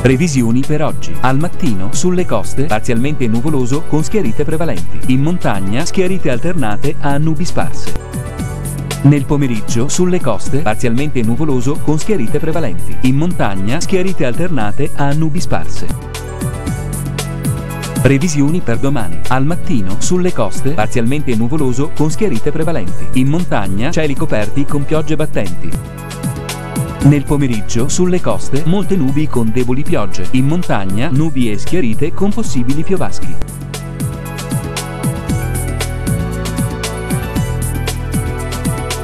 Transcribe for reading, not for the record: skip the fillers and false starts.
Previsioni per oggi. Al mattino, sulle coste, parzialmente nuvoloso con schiarite prevalenti. In montagna, schiarite alternate a nubi sparse. Nel pomeriggio, sulle coste, parzialmente nuvoloso con schiarite prevalenti. In montagna, schiarite alternate a nubi sparse. Previsioni per domani. Al mattino, sulle coste, parzialmente nuvoloso con schiarite prevalenti. In montagna, cieli coperti con piogge battenti. Nel pomeriggio, sulle coste, molte nubi con deboli piogge. In montagna, nubi e schiarite con possibili piovaschi.